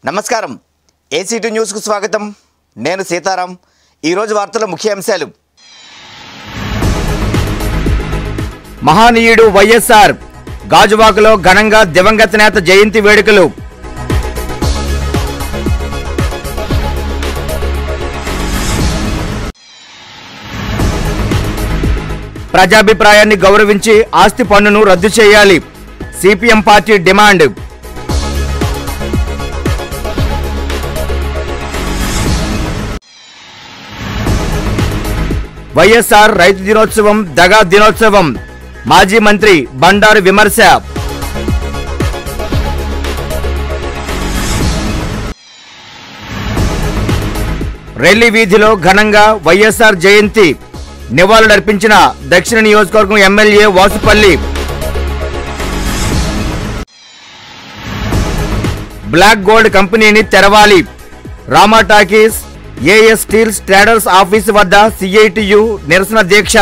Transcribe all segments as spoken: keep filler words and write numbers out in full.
నమస్కారం ACT news కు స్వాగతం నేను సీతారాం ఈ రోజు వార్తల ముఖ్య అంశాలు మహానీయుడు వైఎస్ఆర్ గాజువాకలో ఘనంగా దివంగత నేత జయంతి వేడుకలు ప్రజాభిప్రాయాన్ని గౌరవించి ఆస్తి పన్నును రద్దు చేయాలి సిపిఎం పార్టీ డిమాండ్ వైఎస్ఆర్ రైతు దినోత్సవం దగా దినోత్సవం మాజీ మంత్రి బండారు విమర్శ రెల్లి వీధిలో ఘనంగా వైఎస్ఆర్ జయంతి నివాళులర్పించిన దక్షిణ నియోజకవర్గం ఎమ్మెల్యే వాసుపల్లి బ్లాక్ గోల్డ్ కంపెనీని తెరవాలి Rama talkies A S steels traders office వద్ద సిఐటియు నిరసన దీక్ష.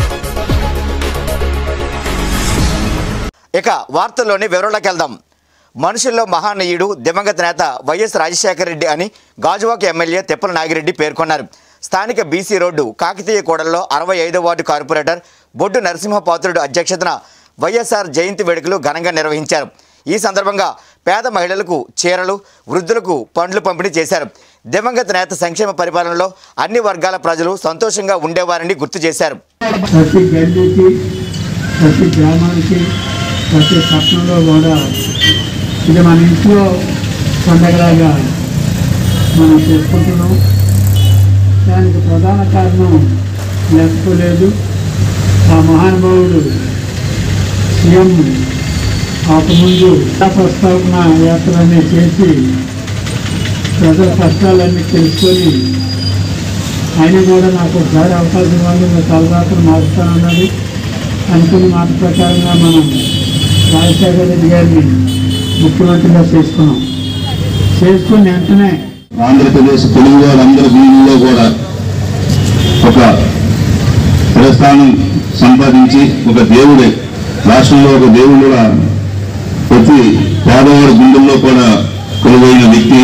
ఇక వార్తల్లోని వివరాల్లోకి వెళ్దాం. మనుషుల్లో మహానీయుడు దివంగత నేత వైఎస్ రాజశేఖర రెడ్డి అని గాజువాక ఎమ్మెల్యే తిప్పల నాగిరెడ్డి పేర్కొన్నారు. స్థానిక బీసీ రోడ్డు కాకతీయ కూడల్లో అరవై ఐదో వార్డు కార్పొరేటర్ బొడ్డు నరసింహపాత్రుడు అధ్యక్షతన వైఎస్ఆర్ జయంతి వేడుకలు ఘనంగా నిర్వహించారు. ఈ సందర్భంగా పేద మహిళలకు చీరలు, వృద్ధులకు పండ్లు పంపిణీ చేశారు. దివంగత నేత సంక్షేమ పరిపాలనలో అన్ని వర్గాల ప్రజలు సంతోషంగా ఉండేవారని గుర్తు చేశారు. ప్రతి గల్లీకి, ప్రతి గ్రామానికి, ప్రతి పట్టణంలో కూడా ఇది మన ఇంట్లో పండగలాగా మనం చేసుకుంటున్నాం. దానికి ప్రధాన కారణం లేకపోలేదు. ఆ మహానుభావుడు సీఎం కాకముందు ప్రస్తావన యాత్రని చేసి ప్రజల కష్టాలన్నీ తెలుసుకొని ఆయన కూడా నాకు ఒకసారి అవకాశం ఇవ్వాలి, నా తలరాత్రులు మారుస్తానన్నది. అనుకున్న మాట ప్రకారంగా మనం రాజశేఖర రెడ్డి గారిని ముఖ్యమంత్రిగా చేసుకున్నాం. చేసుకుని వెంటనే ఆంధ్రప్రదేశ్ తెలుగు వారందరి గుండెల్లో కూడా ఒక ప్రస్థానం సంపాదించి ఒక దేవుడే రాష్ట్రంలో ఒక దేవుడుగా ప్రతి పేదవాడి గుండెల్లో కూడా కొలువైన వ్యక్తి.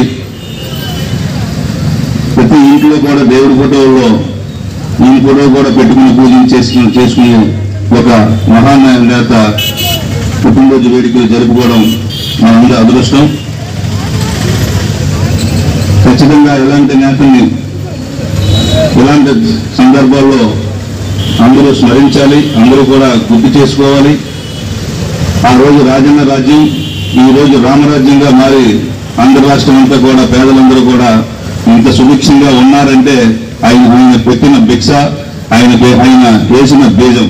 ప్రతి ఇంట్లో కూడా దేవుడి ఫోటోల్లో ఈ ఫోటో కూడా పెట్టుకుని పూజ చేసుకుని చేసుకుని ఒక మహానేత పుట్టినరోజు వేడుకలు జరుపుకోవడం మనందరి అదృష్టం. ఖచ్చితంగా ఇలాంటి నేతల్ని ఇలాంటి సందర్భాల్లో అందరూ స్మరించాలి, అందరూ కూడా గుర్తు చేసుకోవాలి. ఆ రోజు రాజన్న రాజ్యం ఈ రోజు రామరాజ్యంగా మారి ఆంధ్ర రాష్ట్రం అంతా కూడా పేదలందరూ కూడా ఇంత సుభిక్షంగా ఉన్నారంటే ఆయన ఆయన పెట్టిన భిక్ష, ఆయన ఆయన వేసిన బీజం.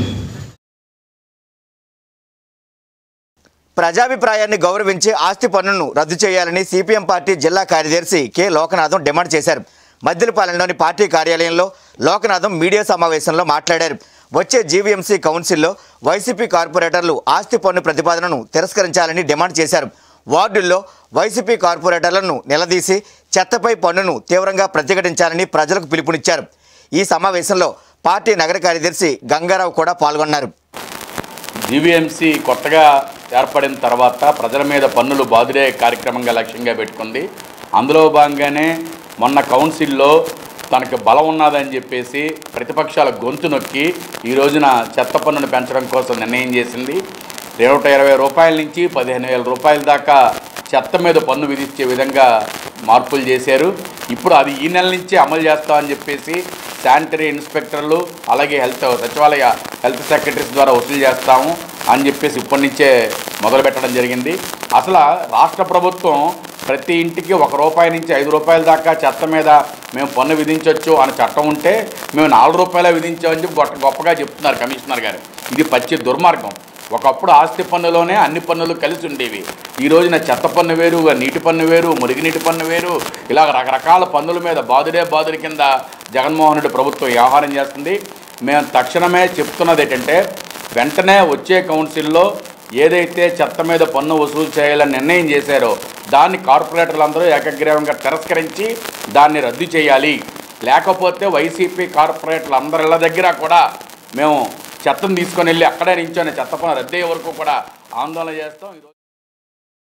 ప్రజాభిప్రాయాన్ని గౌరవించి ఆస్తి పన్నును రద్దు చేయాలని సిపిఎం పార్టీ జిల్లా కార్యదర్శి కె లోకనాథం డిమాండ్ చేశారు. మద్దిలపాలెంలోని పార్టీ కార్యాలయంలో లోకనాథం మీడియా సమావేశంలో మాట్లాడారు. వచ్చే జీవీఎంసీ కౌన్సిల్లో వైసీపీ కార్పొరేటర్లు ఆస్తి పన్ను ప్రతిపాదనను తిరస్కరించాలని డిమాండ్ చేశారు. వార్డుల్లో వైసీపీ కార్పొరేటర్లను నిలదీసి చెత్తపై పన్నును తీవ్రంగా ప్రతిఘటించాలని ప్రజలకు పిలుపునిచ్చారు. ఈ సమావేశంలో పార్టీ నగర కార్యదర్శి గంగారావు కూడా పాల్గొన్నారు. జీవీఎంసీ కొత్తగా ఏర్పడిన తర్వాత ప్రజల మీద పన్నులు బాదుడే కార్యక్రమంగా లక్ష్యంగా పెట్టుకుంది. అందులో భాగంగానే మొన్న కౌన్సిల్లో తనకు బలం ఉన్నదని చెప్పేసి ప్రతిపక్షాల గొంతు నొక్కి ఈ రోజున చెత్త పన్నును పెంచడం కోసం నిర్ణయం చేసింది. నూట ఇరవై రూపాయల నుంచి పదిహేను వేల రూపాయల దాకా చెత్త మీద పన్ను విధించే విధంగా మార్పులు చేశారు. ఇప్పుడు అది ఈ నెల నుంచి అమలు చేస్తామని చెప్పేసి శానిటరీ ఇన్స్పెక్టర్లు అలాగే హెల్త్ సచివాలయ హెల్త్ సెక్రటరీస్ ద్వారా వసూలు చేస్తాము అని చెప్పేసి ఇప్పటి నుంచే మొదలు పెట్టడం జరిగింది. అసలు రాష్ట్ర ప్రభుత్వం ప్రతి ఇంటికి ఒక రూపాయి నుంచి ఐదు రూపాయల దాకా చెత్త మీద మేము పన్ను విధించవచ్చు అని చట్టం ఉంటే మేము నాలుగు రూపాయల విధించామని చెప్పి గొప్ప గొప్పగా చెప్తున్నారు కమిషనర్ గారు. ఇది పచ్చి దుర్మార్గం. ఒకప్పుడు ఆస్తి పన్నులోనే అన్ని పన్నులు కలిసి ఉండేవి. ఈ రోజున చెత్త పన్ను వేరు, నీటి పన్ను వేరు, మురుగునీటి పన్ను వేరు, ఇలా రకరకాల పన్నుల మీద బాదుడే బాదుడి కింద జగన్మోహన్ రెడ్డి ప్రభుత్వం వ్యవహారం చేస్తుంది. మేము తక్షణమే చెప్తున్నది ఏంటంటే వెంటనే వచ్చే కౌన్సిల్లో ఏదైతే చెత్త మీద పన్ను వసూలు చేయాలని నిర్ణయం చేశారో దాన్ని కార్పొరేటర్లందరూ ఏకగ్రీవంగా తిరస్కరించి దాన్ని రద్దు చేయాలి. లేకపోతే వైసీపీ కార్పొరేటర్లందరిళ్ళ దగ్గర కూడా మేము చెత్తను తీసుకొని వెళ్ళి అక్కడే నించొని చెత్త పన్ను రద్దయ్యే వరకు కూడా ఆందోళన చేస్తాం.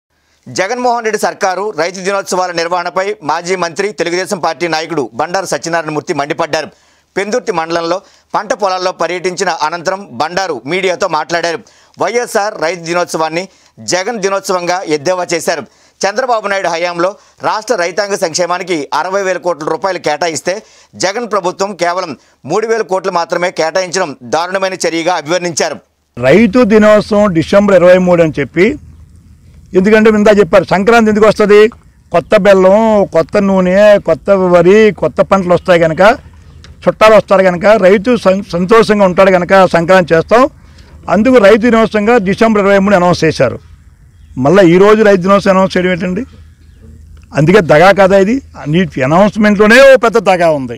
జగన్మోహన్ రెడ్డి సర్కారు రైతు దినోత్సవాల నిర్వహణపై మాజీ మంత్రి తెలుగుదేశం పార్టీ నాయకుడు బండారు సత్యనారాయణమూర్తి మండిపడ్డారు. పెందుర్తి మండలంలో పంట పొలాల్లో పర్యటించిన అనంతరం బండారు మీడియాతో మాట్లాడారు. వైఎస్ఆర్ రైతు దినోత్సవాన్ని జగన్ దినోత్సవంగా ఎద్దేవా చేశారు. చంద్రబాబు నాయుడు హయాంలో రాష్ట్ర రైతాంగ సంక్షేమానికి అరవై వేల కోట్ల రూపాయలు కేటాయిస్తే జగన్ ప్రభుత్వం కేవలం మూడు వేల కోట్లు మాత్రమే కేటాయించడం దారుణమైన చర్యగా అభివర్ణించారు. రైతు దినోత్సవం డిసెంబర్ ఇరవై మూడు అని చెప్పి, ఎందుకంటే ఇందా చెప్పారు సంక్రాంతి ఎందుకు వస్తుంది, కొత్త బెల్లం, కొత్త నూనె, కొత్త వరి, కొత్త పంటలు వస్తాయి కనుక, చుట్టాలు వస్తారు కనుక రైతు సంతోషంగా ఉంటాడు కనుక సంక్రాంతి చేస్తాం. అందుకు రైతు దినోత్సవంగా డిసెంబర్ ఇరవై మూడు అనౌన్స్ చేశారు. మళ్ళీ ఈరోజు రైతు దినోత్సవం అనౌన్స్ చేయడం ఏంటండి? అందుకే దగా కదా ఇది. నీ అనౌన్స్మెంట్లోనే ఓ పెద్ద దగా ఉంది.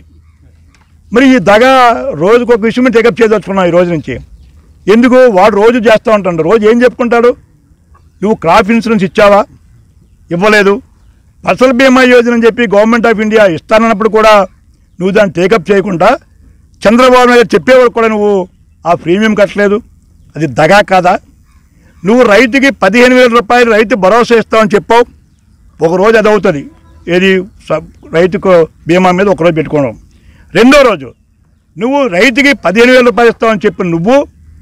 మరి ఈ దగా రోజుకు ఒక విషయం టేకప్ చేయదలుచుకున్నాం ఈ రోజు నుంచి. ఎందుకు? వాడు రోజు చేస్తూ ఉంటాడు. రోజు ఏం చెప్పుకుంటాడు? నువ్వు క్రాప్ ఇన్సూరెన్స్ ఇచ్చావా? ఇవ్వలేదు. ఫసల్ బీమా యోజన అని చెప్పి గవర్నమెంట్ ఆఫ్ ఇండియా ఇస్తానన్నప్పుడు కూడా నువ్వు దాన్ని టేకప్ చేయకుండా చంద్రబాబు నాయుడు చెప్పేవాడు కూడా నువ్వు ఆ ప్రీమియం కట్టలేదు. అది దగా కాదా? నువ్వు రైతుకి పదిహేను వేల రూపాయలు రైతు భరోసా ఇస్తావని చెప్పావు. ఒకరోజు అది అవుతుంది, ఏది రైతుకు బీమా మీద ఒకరోజు పెట్టుకోవడం. రెండో రోజు నువ్వు రైతుకి పదిహేను వేల రూపాయలు ఇస్తావని చెప్పి నువ్వు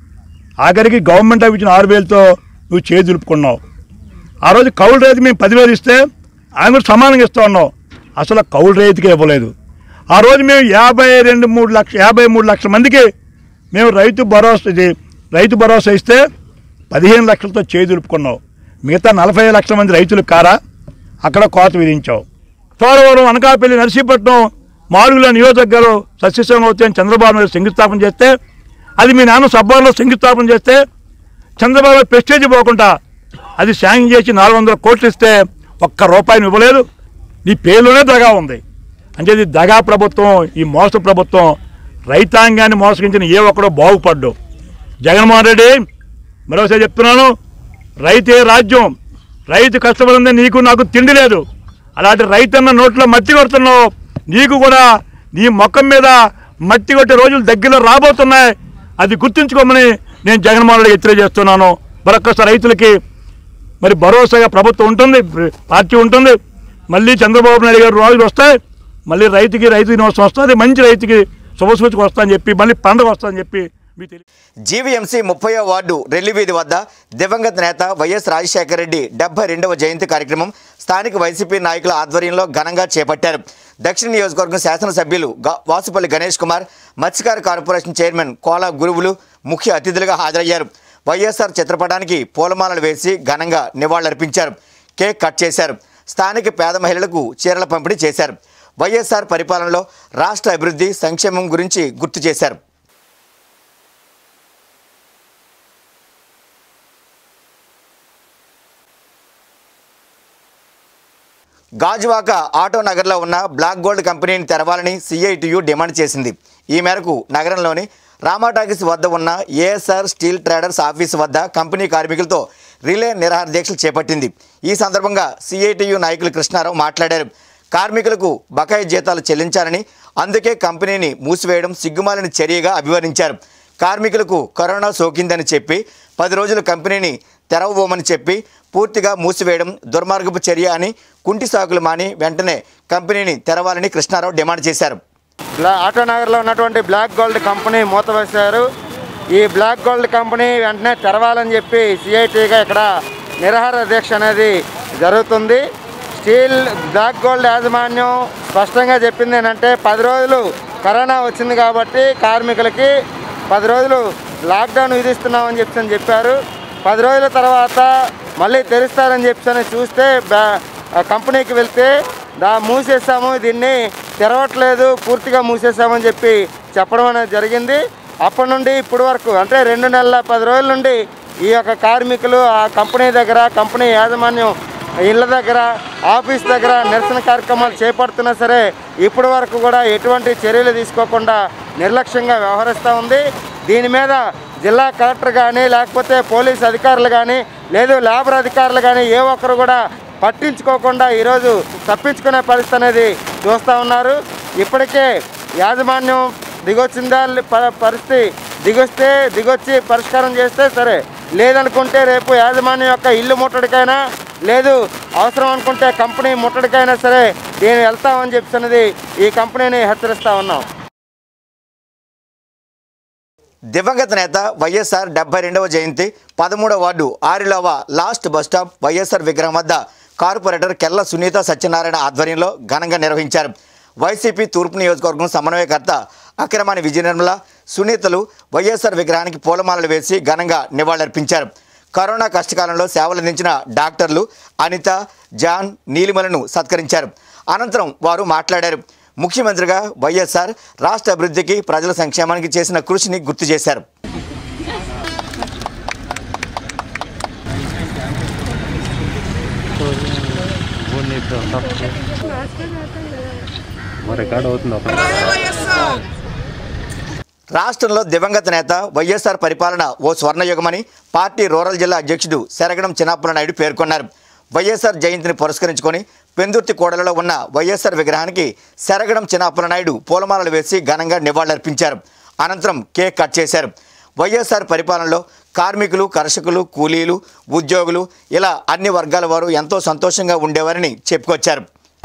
ఆఖరికి గవర్నమెంట్ ఆఫ్ ఇచ్చిన ఆరు వేలతో నువ్వు చేయి దులుపుకున్నావు. ఆ రోజు కౌలు రైతు మేము పదివేలు ఇస్తే ఆయన కూడా సమానంగా ఇస్తా ఉన్నావు. అసలు కౌలు రైతుకే ఇవ్వలేదు. ఆ రోజు మేము యాభై రెండు మూడు లక్ష యాభై మూడు లక్షల మందికి మేము రైతు భరోసా ఇది రైతు భరోసా ఇస్తే పదిహేను లక్షలతో చేయి దులుపుకున్నావు. మిగతా నలభై లక్షల మంది రైతులు కారా? అక్కడ కోత విధించావు. పోలవరం, అనకాపల్లి, నర్సీపట్నం, మాడుగుల నియోజకవర్గాలు సస్యశ్యామలం అవుతాయని చంద్రబాబు నాయుడు శంకుస్థాపన చేస్తే, అది మీ నాన్న సబ్బార్లో శంకుస్థాపన చేస్తే చంద్రబాబు ప్రెస్టేజ్ పోకుండా అది శాంక్షన్ చేసి నాలుగు వందల కోట్లు ఇస్తే ఒక్క రూపాయిని ఇవ్వలేదు. నీ పేరులోనే దగా ఉంది. అంటే ఇది దగా ప్రభుత్వం, ఈ మోస ప్రభుత్వం. రైతాంగాన్ని మోసగించిన ఏ ఒక్కడో బాగుపడ్డు. జగన్మోహన్ రెడ్డి మరోసారి చెప్తున్నాను, రైతే రాజ్యం. రైతు కష్టపడింది, నీకు నాకు తిండి లేదు. అలాంటి రైతన్న నోట్లో మట్టి కొడుతున్నావు. నీకు కూడా నీ మొక్కం మీద మట్టి కొట్టే రోజులు దగ్గరలో రాబోతున్నాయి. అది గుర్తుంచుకోమని నేను జగన్మోహన్ రెడ్డి హెచ్చరిక చేస్తున్నాను. మరొక్కసారి రైతులకి మరి భరోసాగా ప్రభుత్వం ఉంటుంది, పార్టీ ఉంటుంది. మళ్ళీ చంద్రబాబు నాయుడు గారు రోజులు వస్తాయి. మళ్ళీ రైతుకి రైతు దినోత్సవం వస్తుంది. మంచి రైతుకి శుభసూచక వస్తుందని చెప్పి, మళ్ళీ పండుగ వస్తుందని చెప్పి మీకు తెలియదు. జీవీఎంసీ ముప్పయో వార్డు రెల్లివీధి వద్ద దివంగత నేత వైఎస్ రాజశేఖర రెడ్డి డెబ్బై రెండవ జయంతి కార్యక్రమం స్థానిక వైసీపీ నాయకుల ఆధ్వర్యంలో ఘనంగా చేపట్టారు. దక్షిణ నియోజకవర్గం శాసనసభ్యులు వాసుపల్లి గణేష్ కుమార్, మత్స్యకార కార్పొరేషన్ చైర్మన్ కోలా గురువులు ముఖ్య అతిథులుగా హాజరయ్యారు. వైఎస్ఆర్ చిత్రపటానికి పూలమాలలు వేసి ఘనంగా నివాళులర్పించారు. కేక్ కట్ చేశారు. స్థానిక పేద మహిళలకు చీరల పంపిణీ చేశారు. వైఎస్ఆర్ పరిపాలనలో రాష్ట్ర అభివృద్ధి, సంక్షేమం గురించి గుర్తు చేశారు. గాజువాక ఆటో నగర్లో ఉన్న బ్లాక్ గోల్డ్ కంపెనీని తెరవాలని సిఐటియు డిమాండ్ చేసింది. ఈ మేరకు నగరంలోని రామాటాకీస్ వద్ద ఉన్న ఏఎస్ఆర్ స్టీల్ ట్రేడర్స్ ఆఫీసు వద్ద కంపెనీ కార్మికులతో రిలే నిరాహార దీక్షలు చేపట్టింది. ఈ సందర్భంగా సిఐటియు నాయకులు కృష్ణారావు మాట్లాడారు. కార్మికులకు బకాయి జీతాలు చెల్లించాలని, అందుకే కంపెనీని మూసివేయడం సిగ్గుమాలిన చర్యగా అభివర్ణించారు. కార్మికులకు కరోనా సోకిందని చెప్పి పది రోజులు కంపెనీని తెరవబోమని చెప్పి పూర్తిగా మూసివేయడం దుర్మార్గపు చర్య అని, కుంటి సాకులు మాని వెంటనే కంపెనీని తెరవాలని కృష్ణారావు డిమాండ్ చేశారు. ఆటో నగర్లో ఉన్నటువంటి బ్లాక్ గోల్డ్ కంపెనీ మూతవేశారు. ఈ బ్లాక్ గోల్డ్ కంపెనీ వెంటనే తెరవాలని చెప్పి సిఐటిగా ఇక్కడ నిరాహార దీక్ష అనేది జరుగుతుంది. స్టీల్ బ్లాక్ గోల్డ్ యాజమాన్యం స్పష్టంగా చెప్పింది ఏంటంటే, పది రోజులు కరోనా వచ్చింది కాబట్టి కార్మికులకి పది రోజులు లాక్డౌన్ విధిస్తున్నామని చెప్పి చెప్పారు. పది రోజుల తర్వాత మళ్ళీ తెరుస్తారని చెప్పి చూస్తే కంపెనీకి వెళ్తే దా మూసేసాము, దీన్ని తెరవట్లేదు, పూర్తిగా మూసేసామని చెప్పి చెప్పడం అనేది జరిగింది. అప్పటి నుండి ఇప్పటి వరకు అంటే రెండు నెలల పది రోజుల నుండి ఈ యొక్క కార్మికులు ఆ కంపెనీ దగ్గర, కంపెనీ యాజమాన్యం ఇళ్ళ దగ్గర, ఆఫీస్ దగ్గర నిరసన కార్యక్రమాలు చేపడుతున్నా సరే ఇప్పటి వరకు కూడా ఎటువంటి చర్యలు తీసుకోకుండా నిర్లక్ష్యంగా వ్యవహరిస్తూ ఉంది. దీని మీద జిల్లా కలెక్టర్ కానీ, లేకపోతే పోలీస్ అధికారులు కానీ, లేదు లేబర్ అధికారులు కానీ ఏ ఒక్కరు కూడా పట్టించుకోకుండా ఈరోజు తప్పించుకునే పరిస్థితి అనేది చూస్తూ ఉన్నారు. ఇప్పటికే యాజమాన్యం దిగొచ్చిందా పరిస్థితి దిగొస్తే దిగొచ్చి పరిష్కారం చేస్తే సరే, లేదనుకుంటే రేపు యాజమాన్యం యొక్క ఇల్లు ముట్టడికైనా లేదు అవసరం అనుకుంటే కంపెనీ ముట్టడికైనా సరే నేను వెళ్తామని చెప్పినది ఈ కంపెనీని హెచ్చరిస్తా ఉన్నాం. దివంగత నేత వైఎస్ఆర్ డెబ్బై రెండవ జయంతి పదమూడవ ward Arilova last bus stop YSR విగ్రహం వద్ద కార్పొరేటర్ కెల్ల సునీత సత్యనారాయణ ఆధ్వర్యంలో ఘనంగా నిర్వహించారు. వైసీపీ తూర్పు నియోజకవర్గం సమన్వయకర్త అక్రమాని విజయనిర్మల సునీతలు వైఎస్ఆర్ విగ్రహానికి పూలమాలలు వేసి ఘనంగా నివాళులర్పించారు. కరోనా కష్టకాలంలో సేవలందించిన డాక్టర్లు అనిత, జాన్, నీలిమలను సత్కరించారు. అనంతరం వారు మాట్లాడారు. ముఖ్యమంత్రిగా వైఎస్ఆర్ రాష్ట్ర అభివృద్ధికి ప్రజల సంక్షేమానికి చేసిన కృషిని గుర్తు చేశారు. రాష్ట్రంలో దివంగత నేత వైఎస్ఆర్ పరిపాలన ఓ స్వర్ణయుగమని పార్టీ రూరల్ జిల్లా అధ్యక్షుడు శరగడం చిన్నప్పల నాయుడు పేర్కొన్నారు. వైఎస్ఆర్ జయంతిని పురస్కరించుకొని పెందుర్తి కోడలలో ఉన్న వైఎస్ఆర్ విగ్రహానికి శరగడం చిన్నప్పల నాయుడు పూలమాలలు వేసి ఘనంగా నివాళులర్పించారు. అనంతరం కేక్ కట్ చేశారు. వైఎస్ఆర్ పరిపాలనలో కార్మికులు, కర్షకులు, కూలీలు, ఉద్యోగులు ఇలా అన్ని వర్గాల వారు ఎంతో సంతోషంగా ఉండేవారని చెప్పుకొచ్చారు.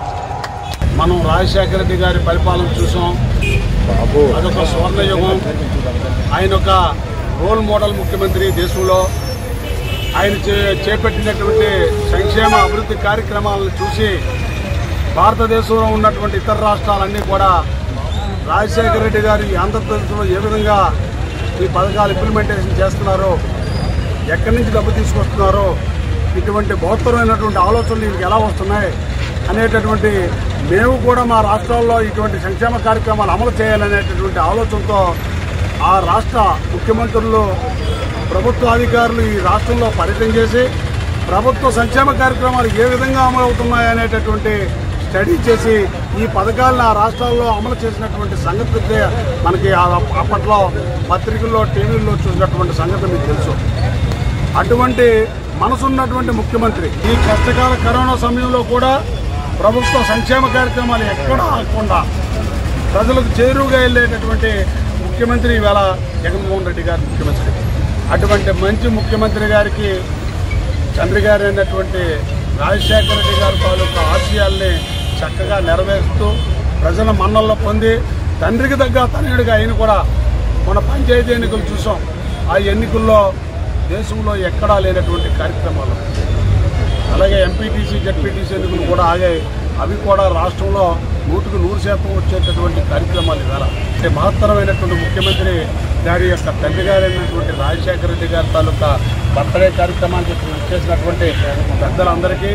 మనం రాజశేఖర రెడ్డి గారి పరిపాలన చూసాం. అదొక స్వర్ణయుగం. ఆయన ఒక రోల్ మోడల్ ముఖ్యమంత్రి దేశంలో. ఆయన చే చేపట్టినటువంటి సంక్షేమ అభివృద్ధి కార్యక్రమాలను చూసి భారతదేశంలో ఉన్నటువంటి ఇతర రాష్ట్రాలన్నీ కూడా రాజశేఖర రెడ్డి గారి ఆంధ్రప్రదేశ్లో ఏ విధంగా ఈ పథకాలు ఇంప్లిమెంటేషన్ చేస్తున్నారో, ఎక్కడి నుంచి డబ్బు తీసుకొస్తున్నారో, ఇటువంటి బహుత్తరమైనటువంటి ఆలోచనలు వీళ్ళకి ఎలా వస్తున్నాయి అనేటటువంటి మేము కూడా మా రాష్ట్రాల్లో ఇటువంటి సంక్షేమ కార్యక్రమాలు అమలు చేయాలనేటటువంటి ఆలోచనతో ఆ రాష్ట్ర ముఖ్యమంత్రులు, ప్రభుత్వ అధికారులు ఈ రాష్ట్రంలో పర్యటన చేసి ప్రభుత్వ సంక్షేమ కార్యక్రమాలు ఏ విధంగా అమలు అవుతున్నాయనేటటువంటి స్టడీ చేసి ఈ పథకాలను ఆ రాష్ట్రాల్లో అమలు చేసినటువంటి సంగతి మనకి అప్పట్లో పత్రికల్లో, టీవీల్లో చూసినటువంటి సంగతి మీకు తెలుసు. అటువంటి మనసున్నటువంటి ముఖ్యమంత్రి ఈ కష్టకాల కరోనా సమయంలో కూడా ప్రభుత్వ సంక్షేమ కార్యక్రమాలు ఎక్కడా ఆగకుండా ప్రజలకు చేరువుగా వెళ్ళేటటువంటి ముఖ్యమంత్రి ఇవాళ జగన్మోహన్ రెడ్డి గారు ముఖ్యమంత్రి. అటువంటి మంచి ముఖ్యమంత్రి గారికి తండ్రి గారు అయినటువంటి రాజశేఖర రెడ్డి గారి తాలూకా ఆశయాల్ని చక్కగా నెరవేరుస్తూ ప్రజల మన్నల్లో పొంది తండ్రికి తగ్గ తనయుడిగా ఆయన కూడా మన పంచాయతీ ఎన్నికలు చూసాం. ఆ ఎన్నికల్లో దేశంలో ఎక్కడా లేనటువంటి కార్యక్రమాలు, అలాగే ఎంపీటీసీ, జెడ్పీటీసీ ఎన్నికలు కూడా ఆగాయి. అవి కూడా రాష్ట్రంలో నూటికి నూరు శాతం వచ్చేటటువంటి కార్యక్రమాలు ఇవాళ అంటే మహత్తరమైనటువంటి ముఖ్యమంత్రి గారి యొక్క తండ్రి గారు అయినటువంటి రాజశేఖర రెడ్డి గారి తాలూకా బర్త్డే కార్యక్రమానికి చేసినటువంటి పెద్దలందరికీ.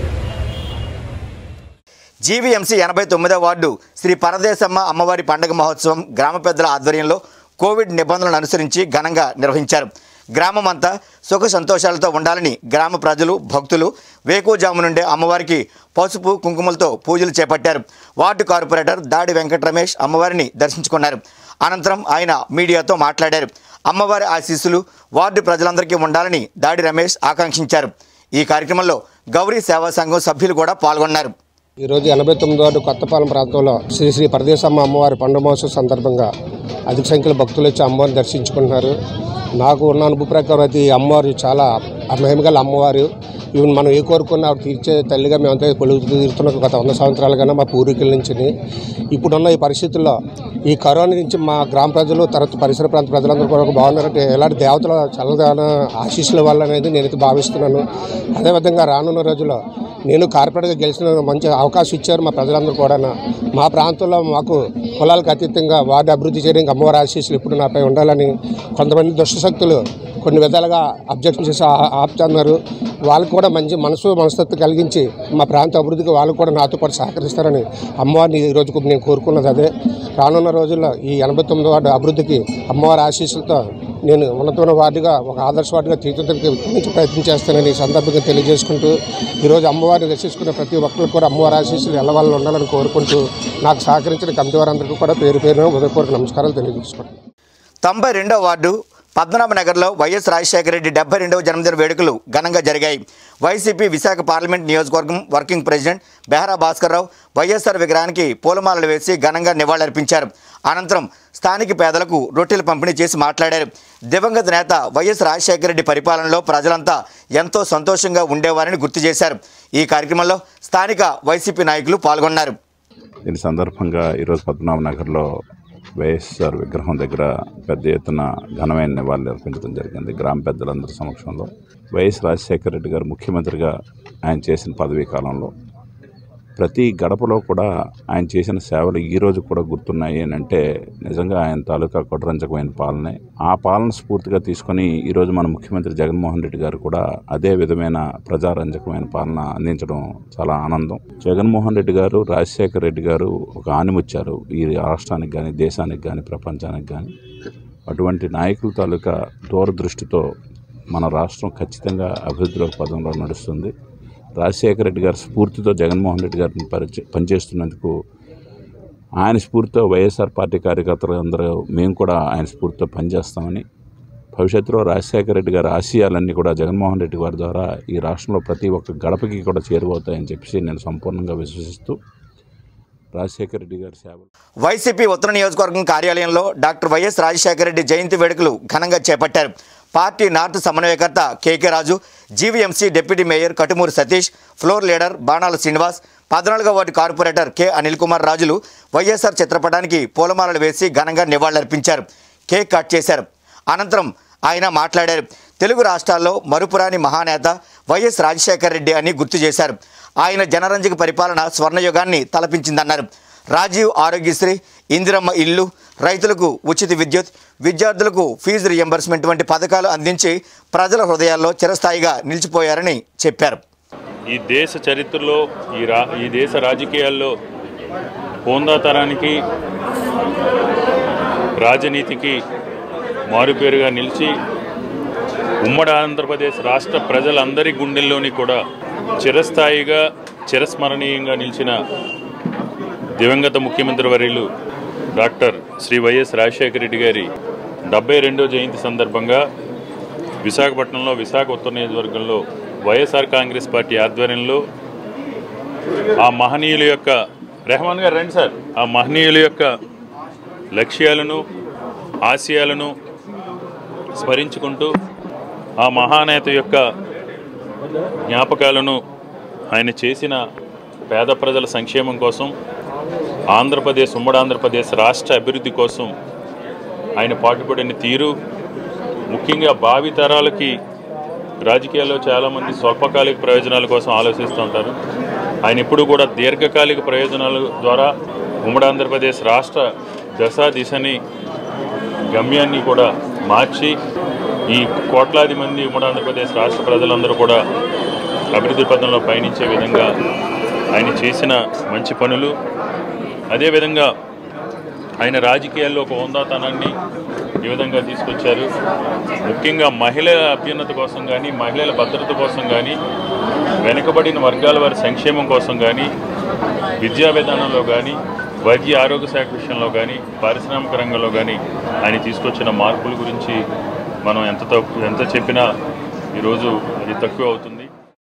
జీవీఎంసీ ఎనభై తొమ్మిదవ వార్డు శ్రీ పరదేశమ్మ అమ్మవారి పండుగ మహోత్సవం గ్రామ పెద్దల ఆధ్వర్యంలో కోవిడ్ నిబంధనలను అనుసరించి ఘనంగా నిర్వహించారు. గ్రామం అంతా సుఖ సంతోషాలతో ఉండాలని గ్రామ ప్రజలు, భక్తులు వేకువజాము నుండే అమ్మవారికి పసుపు, కుంకుమలతో పూజలు చేపట్టారు. వార్డు కార్పొరేటర్ దాడి వెంకట రమేష్ అమ్మవారిని దర్శించుకున్నారు. అనంతరం ఆయన మీడియాతో మాట్లాడారు. అమ్మవారి ఆశీస్సులు వార్డు ప్రజలందరికీ ఉండాలని దాడి రమేష్ ఆకాంక్షించారు. ఈ కార్యక్రమంలో గౌరీ సేవా సంఘం సభ్యులు కూడా పాల్గొన్నారు. ఈరోజు ఎనభై తొమ్మిది వార్డు కొత్తపాలెం ప్రాంతంలో శ్రీ శ్రీ పరదేశమ్మ అమ్మవారి పండుగ మహోత్సవం సందర్భంగా అధిక సంఖ్యలో భక్తులు వచ్చి అమ్మవారిని దర్శించుకుంటున్నారు. నాకు ఉన్న అనుభవ ప్రకారం అయితే ఈ అమ్మవారు చాలా మహిమగల అమ్మవారు. ఈవెన్ మనం ఏ కోరుకున్నా ఆవిడ తీర్చే తల్లిగా మేమంతా పొలుగు తీరుతున్నాం గత వంద సంవత్సరాలుగానే మా పూర్వీకుల నుంచి. ఇప్పుడున్న ఈ పరిస్థితుల్లో ఈ కరోనా నుంచి మా గ్రామ ప్రజలు, తర్వాత పరిసర ప్రాంత ప్రజలందరూ కూడా బాగున్నారంటే ఎలాంటి దేవతల చల్లదాన ఆశీస్సుల వల్ల అనేది నేనైతే భావిస్తున్నాను. అదేవిధంగా రానున్న రోజుల్లో నేను కార్పొరేట్గా గెలిచిన మంచి అవకాశం ఇచ్చారు మా ప్రజలందరూ కూడా. మా ప్రాంతంలో మాకు కులాలకు అతీతంగా వార్డు అభివృద్ధి చేయడానికి అమ్మవారి ఆశీస్సులు ఎప్పుడు నాపై ఉండాలని కొంతమంది దుష్టశక్తులు కొన్ని విధాలుగా అబ్జెక్షన్ చేసి ఆపుతున్నారు. వాళ్ళకు కూడా మంచి మనసు మనస్తత్వం కలిగించి మా ప్రాంత అభివృద్ధికి వాళ్ళు కూడా నాతో పాటు సహకరిస్తారని అమ్మవారిని ఈ రోజుకు నేను కోరుకున్నది అదే. రానున్న రోజుల్లో ఈ ఎనభై తొమ్మిది వార్డు అభివృద్ధికి అమ్మవారి ఆశీస్సులతో నేను ఉన్నతమైన వార్డుగా ఒక ఆదర్శ వార్డుగా తీర్చిదిద్దడానికి ప్రయత్నం చేస్తానని ఈ సందర్భంగా తెలియజేసుకుంటూ ఈరోజు అమ్మవారిని దర్శించుకున్న ప్రతి ఒక్కరికి కూడా అమ్మవారి ఆశీస్సులు ఎల్లవాళ్ళు ఉండాలని కోరుకుంటూ నాకు సహకరించిన కమిటీ వారందరికీ కూడా పేరు పేరున ఉదయపూర్వక నమస్కారాలు తెలియజేసుకుంటాను. తొంభై రెండవ వార్డు పద్మనాభనగర్లో వైఎస్ రాజశేఖర రెడ్డి డెబ్బై రెండవ జన్మదిన వేడుకలు ఘనంగా జరిగాయి. వైసీపీ విశాఖ పార్లమెంట్ నియోజకవర్గం working president Behara Bhaskarrao YSR విగ్రహానికి పూలమాలలు వేసి ఘనంగా నివాళులర్పించారు. అనంతరం స్థానిక పేదలకు రొట్టెలు పంపిణీ చేసి మాట్లాడారు. దివంగత నేత వైఎస్ రాజశేఖర రెడ్డి పరిపాలనలో ప్రజలంతా ఎంతో సంతోషంగా ఉండేవారని గుర్తు చేశారు. ఈ కార్యక్రమంలో స్థానిక వైసీపీ నాయకులు పాల్గొన్నారు. దీని సందర్భంగా ఈరోజు పద్మనాభ నగర్లో వైఎస్ఆర్ విగ్రహం దగ్గర పెద్ద ఎత్తున ఘనమైన నివాళులు అర్పించడం జరిగింది. గ్రామ పెద్దలందరి సమక్షంలో వైఎస్ రాజశేఖర రెడ్డి గారు ముఖ్యమంత్రిగా ఆయన చేసిన పదవీ కాలంలో ప్రతి గడపలో కూడా ఆయన చేసిన సేవలు ఈరోజు కూడా గుర్తున్నాయి అని అంటే నిజంగా ఆయన తాలూకా కొటరంజకమైన పాలనే. ఆ పాలన స్ఫూర్తిగా తీసుకొని ఈరోజు మన ముఖ్యమంత్రి జగన్మోహన్ రెడ్డి గారు కూడా అదే విధమైన ప్రజారంజకమైన పాలన అందించడం చాలా ఆనందం. జగన్మోహన్ రెడ్డి గారు, రాజశేఖర రెడ్డి గారు ఒక ఆనిముచ్చారు ఈ రాష్ట్రానికి కానీ, దేశానికి కానీ, ప్రపంచానికి కానీ. అటువంటి నాయకుల తాలూకా దూరదృష్టితో మన రాష్ట్రం ఖచ్చితంగా అభివృద్ధిలో పదంలో నడుస్తుంది. రాజశేఖర రెడ్డి గారి స్ఫూర్తితో జగన్మోహన్ రెడ్డి గారిని పరిచ పనిచేస్తున్నందుకు ఆయన స్ఫూర్తితో వైఎస్ఆర్ పార్టీ కార్యకర్తలు అందరూ మేము కూడా ఆయన స్ఫూర్తితో పనిచేస్తామని, భవిష్యత్తులో రాజశేఖర రెడ్డి గారి ఆశయాలన్నీ కూడా జగన్మోహన్ రెడ్డి గారి ద్వారా ఈ రాష్ట్రంలో ప్రతి ఒక్క గడపకి కూడా చేరువవుతాయని చెప్పేసి నేను సంపూర్ణంగా విశ్వసిస్తూ రాజశేఖర రెడ్డి గారి సేవలు. వైసీపీ ఉత్తర నియోజకవర్గం కార్యాలయంలో డాక్టర్ వైఎస్ రాజశేఖర రెడ్డి జయంతి వేడుకలు ఘనంగా చేపట్టారు. పార్టీ నార్త్ సమన్వయకర్త KK Raju, GVMC deputy mayor Katumuri Satish, floor leader Banala Srinivas, పద్నాలుగో ward corporator K Anil Kumar రాజులు వైఎస్ఆర్ చిత్రపటానికి పూలమాలలు వేసి ఘనంగా నివాళులర్పించారు. కేక్ కట్ చేశారు. అనంతరం ఆయన మాట్లాడారు. తెలుగు రాష్ట్రాల్లో మరుపురాని మహానేత వైఎస్ రాజశేఖర రెడ్డి అని గుర్తు చేశారు. ఆయన జనరంజక పరిపాలన స్వర్ణయుగాన్ని తలపించిందన్నారు. రాజీవ్ ఆరోగ్యశ్రీ, ఇందిరమ్మ ఇల్లు, రైతులకు ఉచిత విద్యుత్, విద్యార్థులకు ఫీజు రియంబర్స్మెంట్ వంటి పథకాలు అందించి ప్రజల హృదయాల్లో చిరస్థాయిగా నిలిచిపోయారని చెప్పారు. ఈ దేశ చరిత్రలో ఈ రా ఈ దేశ రాజకీయాల్లో హోందాతనానికి, రాజనీతికి మారుపేరుగా నిలిచి ఉమ్మడి ఆంధ్రప్రదేశ్ రాష్ట్ర ప్రజలందరి గుండెల్లోని కూడా చిరస్థాయిగా చిరస్మరణీయంగా నిలిచిన దివంగత ముఖ్యమంత్రి వర్యులు డాక్టర్ శ్రీ వైఎస్ రాజశేఖర రెడ్డి గారి డెబ్బై రెండో జయంతి సందర్భంగా విశాఖపట్నంలో విశాఖ ఉత్తర నియోజకవర్గంలో వైఎస్ఆర్ కాంగ్రెస్ పార్టీ ఆధ్వర్యంలో ఆ మహనీయుల యొక్క రెహమాన్ గారు రండి సార్ ఆ మహనీయుల యొక్క లక్ష్యాలను, ఆశయాలను స్మరించుకుంటూ ఆ మహానేత యొక్క జ్ఞాపకాలను, ఆయన చేసిన పేద ప్రజల సంక్షేమం కోసం, ఆంధ్రప్రదేశ్ ఉమ్మడి ఆంధ్రప్రదేశ్ రాష్ట్ర అభివృద్ధి కోసం ఆయన పాటుపడిన తీరు, ముఖ్యంగా భావితరాలకి రాజకీయాల్లో చాలామంది స్వల్పకాలిక ప్రయోజనాల కోసం ఆలోచిస్తూ ఉంటారు. ఆయన ఎప్పుడు కూడా దీర్ఘకాలిక ప్రయోజనాల ద్వారా ఉమ్మడి ఆంధ్రప్రదేశ్ రాష్ట్ర దశ దిశని గమ్యాన్ని కూడా మార్చి ఈ కోట్లాది మంది ఉమ్మడి ఆంధ్రప్రదేశ్ రాష్ట్ర ప్రజలందరూ కూడా అభివృద్ధి పథంలో పయనించే విధంగా ఆయన చేసిన మంచి పనులు, అదేవిధంగా ఆయన రాజకీయాల్లో ఒక హోందాతనాన్ని ఈ విధంగా తీసుకొచ్చారు. ముఖ్యంగా మహిళల అభ్యున్నత కోసం కానీ, మహిళల భద్రత కోసం కానీ, వెనుకబడిన వర్గాల వారి సంక్షేమం కోసం కానీ, విద్యా విధానంలో కానీ, వైద్య ఆరోగ్య శాఖ విషయంలో కానీ, పారిశ్రామిక రంగంలో కానీ ఆయన తీసుకొచ్చిన మార్పుల గురించి మనం ఎంత తక్కువ ఎంత చెప్పినా ఈరోజు అది తక్కువ అవుతుంది.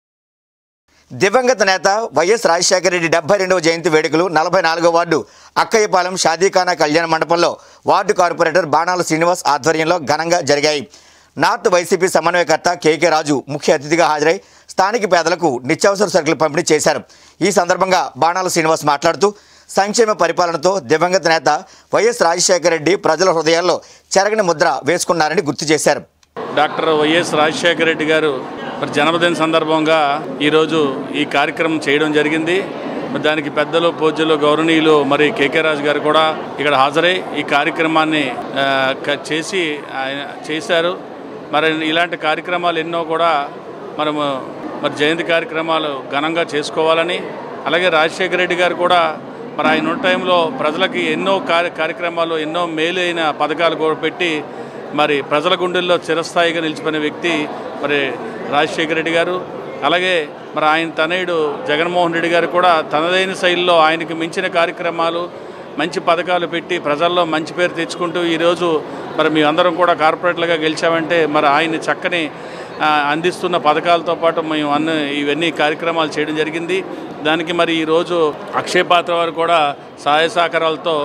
దివంగత నేత వైఎస్ రాజశేఖర రెడ్డి డెబ్బై రెండవ జయంతి వేడుకలు నలభై నాలుగో వార్డు అక్కయ్యపాలెం షాదీఖానా కళ్యాణ మండపంలో వార్డు కార్పొరేటర్ బాణాల శ్రీనివాస్ ఆధ్వర్యంలో ఘనంగా జరిగాయి. నార్త్ వైసీపీ సమన్వయకర్త కేకే రాజు ముఖ్య అతిథిగా హాజరై స్థానిక పేదలకు నిత్యావసర సరుకులు పంపిణీ చేశారు. ఈ సందర్భంగా బాణాల శ్రీనివాస్ మాట్లాడుతూ సంక్షేమ పరిపాలనతో దివంగత నేత వైఎస్ రాజశేఖర రెడ్డి ప్రజల హృదయాల్లో చెరగని ముద్ర వేసుకున్నారని గుర్తు చేశారు. డాక్టర్ వైఎస్ రాజశేఖర రెడ్డి గారు మరి జన్మదిన సందర్భంగా ఈరోజు ఈ కార్యక్రమం చేయడం జరిగింది. దానికి పెద్దలు, పూజ్యులు, గౌరవనీయులు మరి కేకే రాజు గారు కూడా ఇక్కడ హాజరై ఈ కార్యక్రమాన్ని చేసి ఆయన చేశారు. మరి ఇలాంటి కార్యక్రమాలు ఎన్నో కూడా మనము మరి జయంతి కార్యక్రమాలు ఘనంగా చేసుకోవాలని, అలాగే రాజశేఖర రెడ్డి గారు కూడా మరి ఆయన ఉన్న టైంలో ప్రజలకి ఎన్నో కార్య కార్యక్రమాలు ఎన్నో మేలైన పథకాలు కూడా పెట్టి మరి ప్రజల గుండెల్లో చిరస్థాయిగా నిలిచిపోయిన వ్యక్తి మరి రాజశేఖర రెడ్డి గారు. అలాగే మరి ఆయన తనయుడు జగన్మోహన్ రెడ్డి గారు కూడా తనదైన శైలిలో ఆయనకి మించిన కార్యక్రమాలు, మంచి పథకాలు పెట్టి ప్రజల్లో మంచి పేరు తెచ్చుకుంటూ ఈరోజు మరి మీ అందరం కూడా కార్పొరేట్లుగా గెలిచామంటే మరి ఆయన చక్కని అందిస్తున్న పథకాలతో పాటు మేము అన్ని ఇవన్నీ కార్యక్రమాలు చేయడం జరిగింది. దానికి మరి ఈరోజు అక్షయ పాత్ర వారు కూడా సహాయ సహకారాలతో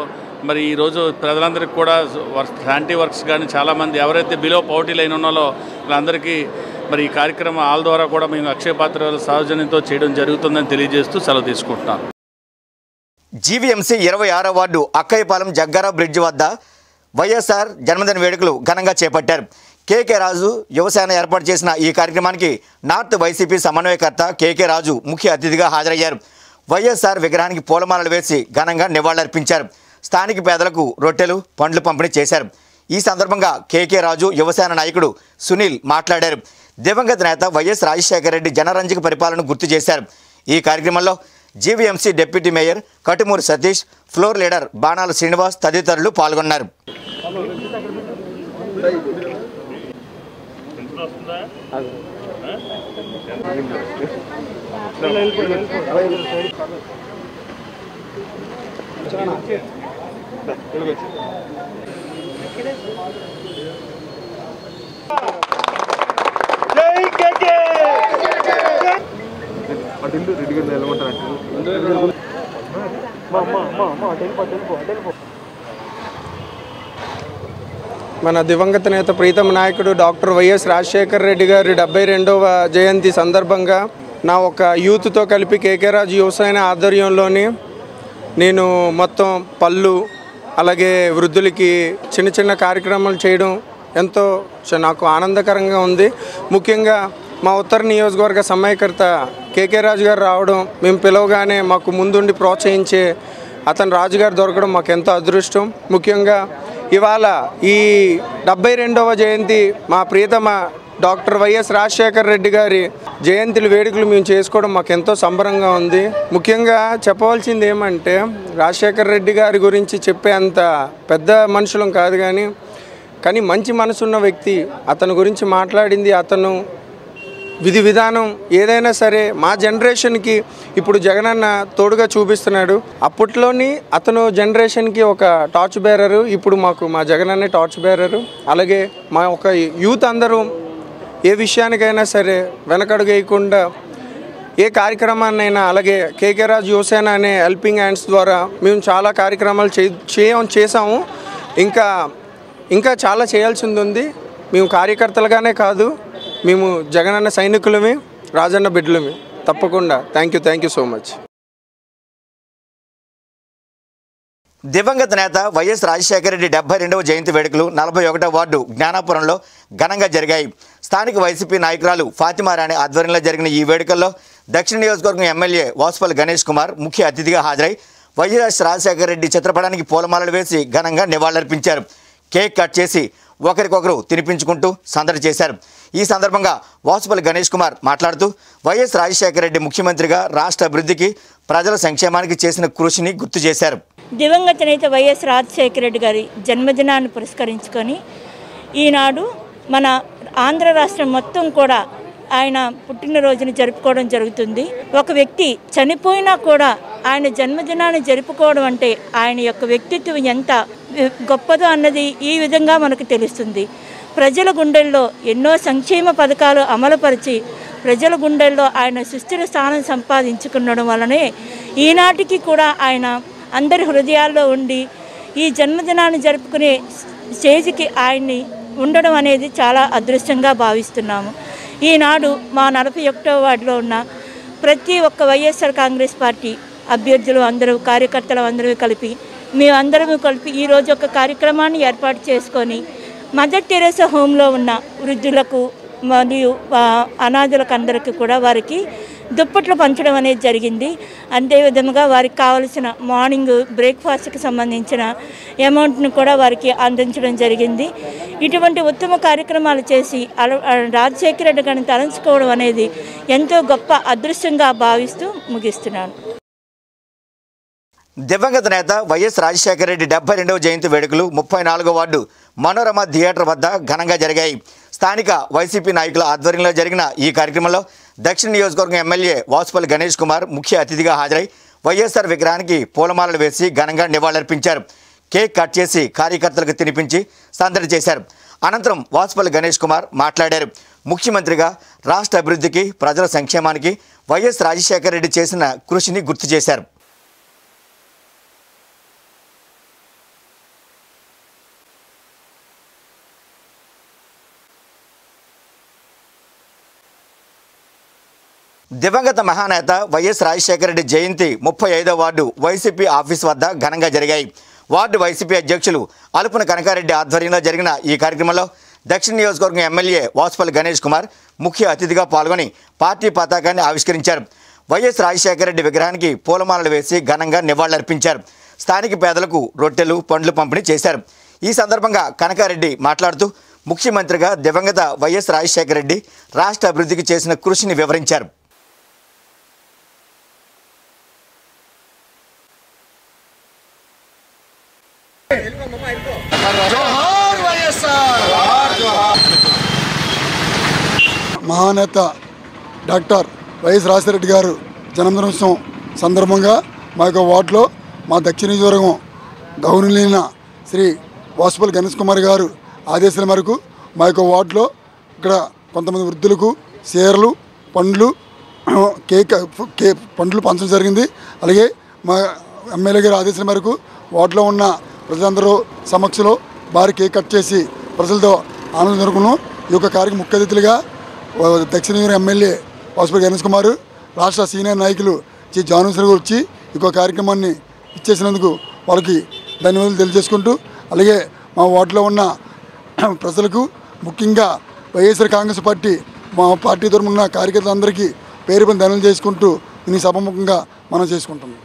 మరి ఈరోజు ప్రజలందరికీ కూడా వర్క్ శానిటరీ వర్క్స్ కానీ చాలామంది ఎవరైతే బిలో పవర్టీ లైన్ ఉన్నారో వాళ్ళందరికీ మరి ఈ కార్యక్రమం ఆల్ ద్వారా కూడా మేము అక్షయ పాత్ర సౌజన్యంతో చేయడం జరుగుతుందని తెలియజేస్తూ సెలవు తీసుకుంటున్నాం. జీవీఎంసీ ఇరవై ఆరో వార్డు అక్కయ్యపాలెం జగ్గారావు బ్రిడ్జ్ వద్ద వైఎస్ఆర్ జన్మదిన వేడుకలు ఘనంగా చేపట్టారు. కేకే రాజు యువసేన ఏర్పాటు చేసిన ఈ కార్యక్రమానికి నార్త్ వైసీపీ సమన్వయకర్త కేకే రాజు ముఖ్య అతిథిగా హాజరయ్యారు. వైఎస్ఆర్ విగ్రహానికి పూలమాలలు వేసి ఘనంగా నివాళులర్పించారు. స్థానిక పేదలకు రొట్టెలు పండ్లు పంపిణీ చేశారు. ఈ సందర్భంగా కేకే రాజు యువసేన నాయకుడు సునీల్ మాట్లాడారు. దివంగత నేత వైఎస్ రాజశేఖర రెడ్డి జనరంజక పరిపాలన గుర్తు చేశారు. ఈ కార్యక్రమంలో GVMC deputy mayor Katumuri Satish, floor leader Banala Srinivas తదితరులు పాల్గొన్నారు. మన దివంగత నేత ప్రీతమ నాయకుడు డాక్టర్ వైఎస్ రాజశేఖర రెడ్డి గారి డెబ్బై రెండవ జయంతి సందర్భంగా నా ఒక యూత్తో కలిపి కేకే రాజు యువసేన ఆధ్వర్యంలోని నేను మొత్తం పళ్ళు అలాగే వృద్ధులకి చిన్న చిన్న కార్యక్రమాలు చేయడం ఎంతో నాకు ఆనందకరంగా ఉంది. ముఖ్యంగా మా ఉత్తర నియోజకవర్గ సమయకర్త కేకే రాజు గారు రావడం, మేము పిలవగానే మాకు ముందుండి ప్రోత్సహించే అతను రాజుగారు దొరకడం మాకు ఎంతో అదృష్టం. ముఖ్యంగా ఇవాళ ఈ డెబ్బై రెండవ జయంతి మా ప్రియతమ డాక్టర్ వైఎస్ రాజశేఖర రెడ్డి గారి జయంతుల వేడుకలు మేము చేసుకోవడం మాకు ఎంతో సంబరంగా ఉంది. ముఖ్యంగా చెప్పవలసింది ఏమంటే రాజశేఖర రెడ్డి గారి గురించి చెప్పే అంత పెద్ద మనుషులం కాదు, కానీ కానీ మంచి మనసున్న వ్యక్తి. అతని గురించి మాట్లాడింది, అతను విధి విధానం ఏదైనా సరే మా జనరేషన్కి ఇప్పుడు జగనన్న తోడుగా చూపిస్తున్నాడు. అప్పట్లోని అతను జనరేషన్కి ఒక టార్చ్ బేరరు, ఇప్పుడు మాకు మా జగనన్నే టార్చ్ బేరరు. అలాగే మా ఒక యూత్ అందరూ ఏ విషయానికైనా సరే వెనకడుగు వేయకుండా ఏ కార్యక్రమాన్నైనా, అలాగే కేకే రాజు యువసేన అనే హెల్పింగ్ హ్యాండ్స్ ద్వారా మేము చాలా కార్యక్రమాలు చే చేసాము. ఇంకా ఇంకా చాలా చేయాల్సింది ఉంది. మేము కార్యకర్తలుగానే కాదు, మేము జగనన్న సైనికులమే, రాజన్న బిడ్డలమే. తప్పకుండా. Thank you thank you so much. దివంగత నేత వైఎస్ రాజశేఖర రెడ్డి డెబ్బై రెండవ జయంతి వేడుకలు నలభై ఒకటవ వార్డు జ్ఞానాపురంలో ఘనంగా జరిగాయి. స్థానిక వైసీపీ నాయకురాలు ఫాతిమా రాణి ఆధ్వర్యంలో జరిగిన ఈ వేడుకల్లో దక్షిణ నియోజకవర్గం ఎమ్మెల్యే వాసుపల్లి గణేష్ కుమార్ ముఖ్య అతిథిగా హాజరై వైఎస్ రాజశేఖర రెడ్డి చిత్రపటానికి పూలమాలలు వేసి ఘనంగా నివాళులర్పించారు. కేక్ కట్ చేసి ఒకరికొకరు తినిపించుకుంటూ సందడి చేశారు. ఈ సందర్భంగా వాసుపల్లి గణేష్ కుమార్ మాట్లాడుతూ వైఎస్ రాజశేఖర రెడ్డి ముఖ్యమంత్రిగా రాష్ట్ర అభివృద్ధికి, ప్రజల సంక్షేమానికి చేసిన కృషిని గుర్తు చేశారు. దివంగత నేత వైఎస్ రాజశేఖర రెడ్డి గారి జన్మదినాన్ని పురస్కరించుకొని ఈనాడు మన ఆంధ్ర రాష్ట్రం మొత్తం కూడా ఆయన పుట్టినరోజుని జరుపుకోవడం జరుగుతుంది. ఒక వ్యక్తి చనిపోయినా కూడా ఆయన జన్మదినాన్ని జరుపుకోవడం అంటే ఆయన యొక్క వ్యక్తిత్వం ఎంత గొప్పదో అన్నది ఈ విధంగా మనకు తెలుస్తుంది. ప్రజల గుండెల్లో ఎన్నో సంక్షేమ పథకాలు అమలుపరిచి ప్రజల గుండెల్లో ఆయన సుస్థిర స్థానం సంపాదించుకునడం వలనే ఈనాటికి కూడా ఆయన అందరి హృదయాల్లో ఉండి ఈ జన్మదినాన్ని జరుపుకునే స్టేజ్కి ఆయన్ని ఉండడం అనేది చాలా అదృష్టంగా భావిస్తున్నాము. ఈనాడు మా నలభై ఒకటవ వార్డులో ఉన్న ప్రతి ఒక్క వైఎస్ఆర్ కాంగ్రెస్ పార్టీ అభ్యర్థులు అందరూ, కార్యకర్తలు అందరూ కలిపి మేమందరము కలిపి ఈరోజు ఒక కార్యక్రమాన్ని ఏర్పాటు చేసుకొని మదర్ తెరెసా హోంలో ఉన్న వృద్ధులకు మరియు అనాథులకు అందరికీ కూడా వారికి దుప్పట్లు పంచడం అనేది జరిగింది. అదేవిధంగా వారికి కావలసిన మార్నింగ్ బ్రేక్ఫాస్ట్కి సంబంధించిన అమౌంట్ను కూడా వారికి అందించడం జరిగింది. ఇటువంటి ఉత్తమ కార్యక్రమాలు చేసి రాజశేఖర రెడ్డి గారిని తలంచుకోవడం అనేది ఎంతో గొప్ప అదృష్టంగా భావిస్తూ ముగిస్తున్నాను. దివంగత నేత వైఎస్ రాజశేఖర రెడ్డి డెబ్బై రెండవ జయంతి వేడుకలు ముప్పై నాలుగో వార్డు మనోరమ థియేటర్ వద్ద ఘనంగా జరిగాయి. స్థానిక వైసీపీ నాయకుల ఆధ్వర్యంలో జరిగిన ఈ కార్యక్రమంలో దక్షిణ నియోజకవర్గం ఎమ్మెల్యే వాసుపల్లి గణేష్ కుమార్ ముఖ్య అతిథిగా హాజరై వైఎస్ఆర్ విగ్రహానికి పూలమాలలు వేసి ఘనంగా నివాళులర్పించారు. కేక్ కట్ చేసి కార్యకర్తలకు తినిపించి సందడి చేశారు. అనంతరం వాసుపల్లి గణేష్ కుమార్ మాట్లాడారు. ముఖ్యమంత్రిగా రాష్ట్ర అభివృద్ధికి, ప్రజల సంక్షేమానికి వైఎస్ రాజశేఖర రెడ్డి చేసిన కృషిని గుర్తు చేశారు. దివంగత మహానేత వైఎస్ రాజశేఖర రెడ్డి జయంతి ముప్పై ఐదో వార్డు వైసీపీ ఆఫీస్ వద్ద ఘనంగా జరిగాయి. వార్డు వైసీపీ అధ్యక్షులు అలుపున కనకారెడ్డి ఆధ్వర్యంలో జరిగిన ఈ కార్యక్రమంలో దక్షిణ నియోజకవర్గం ఎమ్మెల్యే వాసుపల్లి గణేష్ కుమార్ ముఖ్య అతిథిగా పాల్గొని పార్టీ పతాకాన్ని ఆవిష్కరించారు. వైఎస్ రాజశేఖర రెడ్డి విగ్రహానికి పూలమాలలు వేసి ఘనంగా నివాళులర్పించారు. స్థానిక పేదలకు రొట్టెలు పండ్లు పంపిణీ చేశారు. ఈ సందర్భంగా కనకారెడ్డి మాట్లాడుతూ ముఖ్యమంత్రిగా దివంగత వైఎస్ రాజశేఖర రెడ్డి రాష్ట్ర అభివృద్ధికి చేసిన కృషిని వివరించారు. మహానేత డాక్టర్ వైఎస్ రాజశేఖర రెడ్డి గారు జన్మదినోత్సవం సందర్భంగా మా యొక్క వార్డులో మా దక్షిణ నియోజకవర్గం గౌరవనీయులైన శ్రీ వాసుపల్లి గణేష్ కుమార్ గారు ఆదేశాల మేరకు మా యొక్క వార్డులో ఇక్కడ కొంతమంది వృద్ధులకు చీరలు పండ్లు కేక్ కే పండ్లు పంచడం జరిగింది. అలాగే మా ఎమ్మెల్యే గారి ఆదేశాల మేరకు వార్డులో ఉన్న ప్రజలందరూ సమక్షంలో భారీ కేక్ కట్ చేసి ప్రజలతో ఆనందం జరుపుకున్నాం. ఈ యొక్క కార్యక్రమం ముఖ్య అతిథులుగా దక్షిణ నియోజకవర్గం ఎమ్మెల్యే వాసుపల్లి గణేష్ కుమార్, రాష్ట్ర సీనియర్ నాయకులు చి జానుసరి వచ్చి ఈ యొక్క కార్యక్రమాన్ని ఇచ్చేసినందుకు వాళ్ళకి ధన్యవాదాలు తెలియజేసుకుంటూ, అలాగే మా వార్డులో ఉన్న ప్రజలకు ముఖ్యంగా వైఎస్ఆర్ కాంగ్రెస్ పార్టీ మా పార్టీ తరఫున ఉన్న కార్యకర్తలందరికీ పేరు పని ధన్యవాదాలు చేసుకుంటూ ఈ సభముఖంగా మనం చేసుకుంటున్నాం.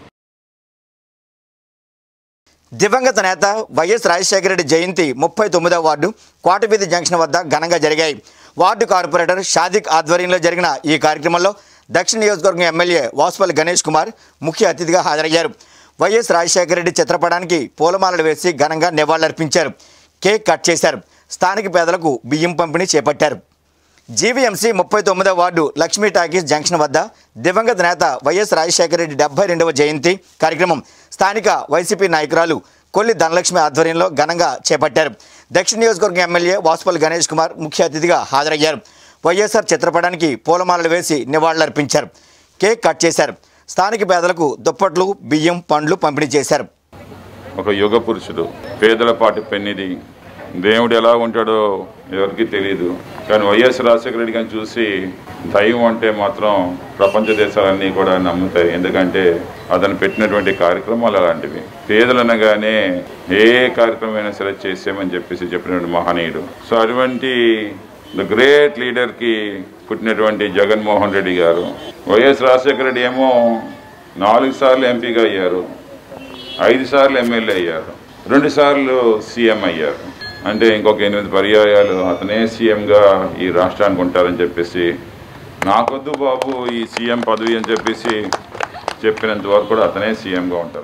దివంగత నేత వైఎస్ రాజశేఖర రెడ్డి జయంతి ముప్పై తొమ్మిదవ వార్డు కోటవీధి జంక్షన్ వద్ద ఘనంగా జరిగాయి. వార్డు కార్పొరేటర్ షాదిక్ ఆధ్వర్యంలో జరిగిన ఈ కార్యక్రమంలో దక్షిణ నియోజకవర్గం ఎమ్మెల్యే వాసుపల్లి గణేష్ కుమార్ ముఖ్య అతిథిగా హాజరయ్యారు. వైఎస్ రాజశేఖర రెడ్డి చిత్రపటానికి పూలమాలలు వేసి ఘనంగా నివాళులర్పించారు. కేక్ కట్ చేశారు. స్థానిక పేదలకు బియ్యం పంపిణీ చేపట్టారు. జీవీఎంసీ ముప్పై తొమ్మిదవ వార్డు లక్ష్మీ టాకీస్ జంక్షన్ వద్ద దివంగత నేత వైఎస్ రాజశేఖర రెడ్డి డెబ్బై రెండవ జయంతి కార్యక్రమం స్థానిక వైసీపీ నాయకురాలు కొల్లి ధనలక్ష్మి ఆధ్వర్యంలో ఘనంగా చేపట్టారు. దక్షిణ నియోజకవర్గం ఎమ్మెల్యే వాసుపల్లి గణేష్ కుమార్ ముఖ్య అతిథిగా హాజరయ్యారు. వైఎస్ఆర్ చిత్రపటానికి పూలమాలలు వేసి నివాళులర్పించారు. కేక్ కట్ చేశారు. స్థానిక పేదలకు దుప్పట్లు బియ్యం పండ్లు పంపిణీ చేశారు. ఒక యుగ పురుషుడు, పేదల పాటి పెన్నిది, దేవుడు ఎలా ఉంటాడో ఎవరికి తెలియదు. కానీ వైఎస్ రాజశేఖర రెడ్డి గారిని చూసి దైవం అంటే మాత్రం ప్రపంచ దేశాలన్నీ కూడా నమ్ముతాయి. ఎందుకంటే అతను పెట్టినటువంటి కార్యక్రమాలు అలాంటివి. పేదలనగానే ఏ కార్యక్రమం అయినా సరే చేసామని చెప్పేసి చెప్పినటువంటి మహనీయుడు. సో అటువంటి ద గ్రేట్ లీడర్కి పుట్టినటువంటి జగన్మోహన్ రెడ్డి గారు, వైఎస్ రాజశేఖర రెడ్డి ఏమో నాలుగు సార్లు ఎంపీగా అయ్యారు, ఐదు సార్లు ఎమ్మెల్యే అయ్యారు, రెండు సార్లు సీఎం అయ్యారు. అంటే ఇంకొక ఎనిమిది పర్యాయాలు అతనే సీఎంగా ఈ రాష్ట్రానికి ఉంటారని చెప్పేసి, నాకొద్దు బాబు ఈ సీఎం పదవి అని చెప్పేసి చెప్పినంత వరకు కూడా అతనే సీఎంగా ఉంటారు.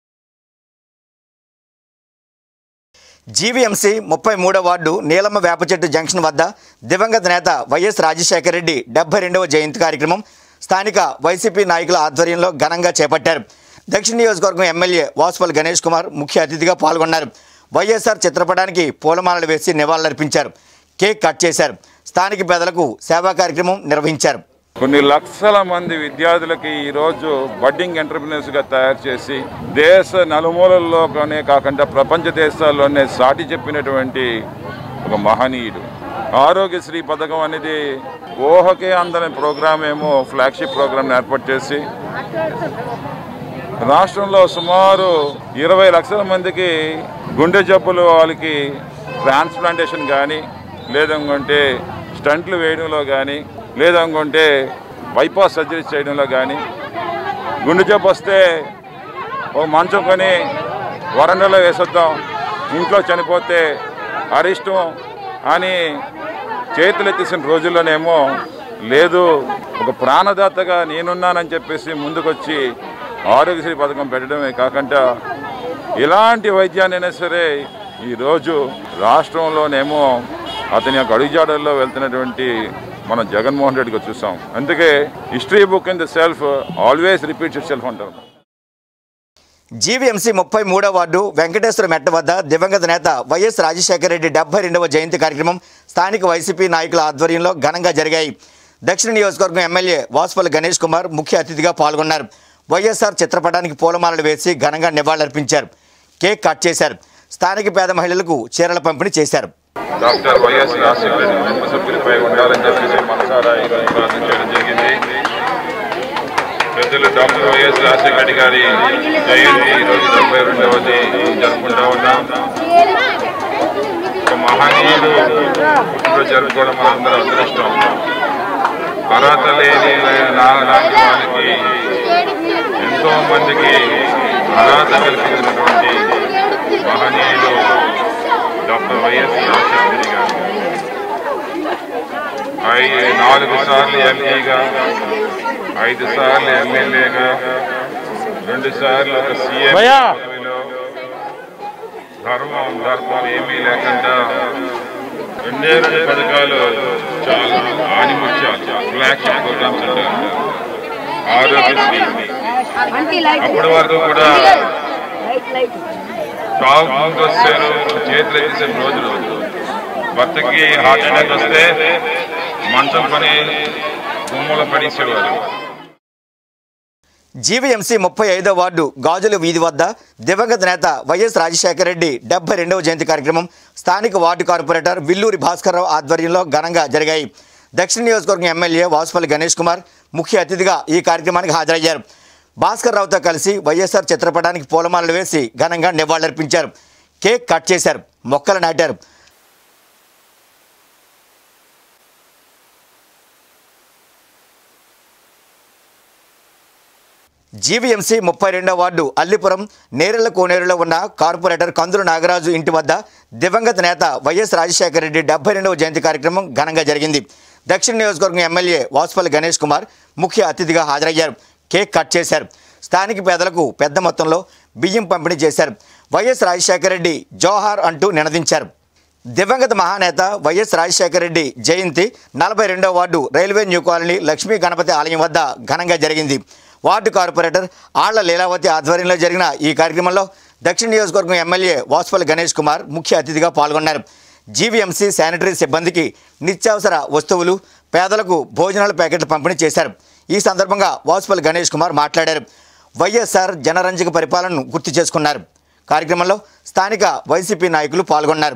జీవీఎంసీ ముప్పై మూడవ వార్డు నీలమ్మ వేపచెట్టు జంక్షన్ వద్ద దివంగత నేత వైఎస్ రాజశేఖర రెడ్డి డెబ్బై రెండవ జయంతి కార్యక్రమం స్థానిక వైసీపీ నాయకుల ఆధ్వర్యంలో ఘనంగా చేపట్టారు. దక్షిణ నియోజకవర్గం ఎమ్మెల్యే వాసుపల్లి గణేష్ కుమార్ ముఖ్య అతిథిగా పాల్గొన్నారు. వైఎస్ఆర్ చిత్రపటానికి పూలమాలలు వేసి నివాళులర్పించారు. కేక్ కట్ చేశారు. స్థానిక పేదలకు సేవా కార్యక్రమం నిర్వహించారు. కొన్ని లక్షల మంది విద్యార్థులకి ఈరోజు బడ్డింగ్ ఎంటర్ప్రినర్స్గా తయారు చేసి దేశ నలుమూలల్లోనే కాకుండా ప్రపంచ దేశాల్లోనే సాటి చెప్పినటువంటి ఒక మహనీయుడు. ఆరోగ్యశ్రీ పథకం అనేది ఊహకే అందని ప్రోగ్రామ్ ఏమో ఫ్లాగ్షిప్ ప్రోగ్రామ్ ఏర్పాటు చేసి రాష్ట్రంలో సుమారు ఇరవై లక్షల మందికి గుండె జబ్బులు వాళ్ళకి ట్రాన్స్ప్లాంటేషన్ కానీ, లేదనుకుంటే స్టంట్లు వేయడంలో కానీ, లేదనుకుంటే బైపాస్ సర్జరీ చేయడంలో కానీ, గుండె జబ్బు వస్తే ఓ మంచం కొని వరండాలో వేసొద్దాం, ఇంట్లో చనిపోతే అరిష్టం అని చేతులు ఎత్తేసిన రోజుల్లోనేమో లేదు, ఒక ప్రాణదాతగా నేనున్నానని చెప్పేసి ముందుకొచ్చి ఆరోగ్యశ్రీ పథకం పెట్టడమే కాకుండా ఎలాంటి వైద్యాన్నైనా సరే ఈరోజు రాష్ట్రంలోనేమో అతని యొక్క అడుగుజాడల్లో వెళ్తున్నటువంటి మనం జగన్మోహన్ రెడ్డిగా చూసాం. అందుకే history book in the self always repeats itself అంటారు. జీవీఎంసీ ముప్పై మూడవ వార్డు వెంకటేశ్వర మెట్ట వద్ద దివంగత నేత వైఎస్ రాజశేఖర రెడ్డి డెబ్బై రెండవ జయంతి కార్యక్రమం స్థానిక వైసీపీ నాయకుల ఆధ్వర్యంలో ఘనంగా జరిగాయి. దక్షిణ నియోజకవర్గం ఎమ్మెల్యే వాసుపల్లి గణేష్ కుమార్ ముఖ్య అతిథిగా పాల్గొన్నారు. వైఎస్ఆర్ చిత్రపటానికి పూలమాలలు వేసి ఘనంగా నివాళులర్పించారు. కేక్ కట్ చేశారు. స్థానిక పేద మహిళలకు చీరల పంపిణీ చేశారు. డాక్టర్ వైఎస్ రాజశేఖర రెడ్డి కుటుంబ సభ్యులపై ఉండాలని చెప్పేసి మనసారా ఈరోజు ప్రార్థించడం జరిగింది. పూజ్యులు డాక్టర్ వైఎస్ రాజశేఖర రెడ్డి గారి జయంతి ఈరోజు డెబ్బై రెండవది జరుపుకుంటా ఉన్నాం. ఒక మహనీయుడు పుట్టినరోజు జరుపుకోవడం మనందరూ అదృష్టం. అర్హత లేని నాలాంటి వారికి ఎంతో మందికి అర్హత కల్పించినటువంటి మహనీయుడు డాక్టర్ వైఎస్ రాజశేఖర రెడ్డి గారు. ఐదు నాలుగు సార్లు ఎంపీగా, ఐదు సార్లు ఎమ్మెల్యేగా, రెండు సార్లు ఒక సీఎం పదవిలో ధర్మం ధర్మం ఏమీ లేకుండా రెండే రెండు పథకాలు చాలా ఆనిముత్యాలు ఫ్లాగ్షిప్ ప్రోగ్రామ్స్ అంటారు. ఆరోగ్యశ్రీ అప్పటి వరకు కూడా చావు ముందు వస్తారు, చేతులు ఎత్తేసే రోజులు. భర్తకి హార్ట్ అటాక్ వస్తే మంచం పని గుమ్మల పడేసేవారు. జీవీఎంసీ ముప్పై ఐదో వార్డు గాజుల వీధి వద్ద దివంగత నేత వైఎస్ రాజశేఖర రెడ్డి డెబ్బై రెండవ జయంతి కార్యక్రమం స్థానిక వార్డు కార్పొరేటర్ విల్లూరి భాస్కర్రావు ఆధ్వర్యంలో ఘనంగా జరిగాయి. దక్షిణ నియోజకవర్గం ఎమ్మెల్యే వాసుపల్లి గణేష్ కుమార్ ముఖ్య అతిథిగా ఈ కార్యక్రమానికి హాజరయ్యారు. భాస్కర్రావుతో కలిసి వైఎస్ఆర్ చిత్రపటానికి పూలమాలలు వేసి ఘనంగా నివాళులర్పించారు. కేక్ కట్ చేశారు, మొక్కలు నాటారు. జీవీఎంసీ ముప్పై రెండవ వార్డు అల్లిపురం నేరెళ్ల కోనేరులో ఉన్న కార్పొరేటర్ కందులు నాగరాజు ఇంటి వద్ద దివంగత నేత వైఎస్ రాజశేఖర రెడ్డి డెబ్బై రెండవ జయంతి కార్యక్రమం ఘనంగా జరిగింది. దక్షిణ నియోజకవర్గం ఎమ్మెల్యే వాసుపల్లి గణేష్ కుమార్ ముఖ్య అతిథిగా హాజరయ్యారు. కేక్ కట్ చేశారు. స్థానిక పేదలకు పెద్ద మొత్తంలో బియ్యం పంపిణీ చేశారు. వైఎస్ రాజశేఖర రెడ్డి జోహార్ అంటూ నినదించారు. దివంగత మహానేత వైఎస్ రాజశేఖర రెడ్డి జయంతి నలభై రెండవ ward railway new colony Lakshmi Ganapati ఆలయం వద్ద ఘనంగా జరిగింది. వార్డు కార్పొరేటర్ ఆళ్ల లీలావతి ఆధ్వర్యంలో జరిగిన ఈ కార్యక్రమంలో దక్షిణ నియోజకవర్గం ఎమ్మెల్యే వాసుపల్లి గణేష్ కుమార్ ముఖ్య అతిథిగా పాల్గొన్నారు. జీవీఎంసీ శానిటరీ సిబ్బందికి నిత్యావసర వస్తువులు, పేదలకు భోజనాల ప్యాకెట్లు పంపిణీ చేశారు. ఈ సందర్భంగా వాసుపల్లి గణేష్ కుమార్ మాట్లాడారు. వైఎస్ఆర్ జనరంజక పరిపాలనను గుర్తు చేసుకున్నారు. కార్యక్రమంలో స్థానిక వైసీపీ నాయకులు పాల్గొన్నారు.